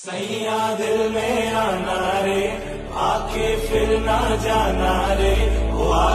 सैया दिल में आना रे, आके फिर ना जाना रे, वो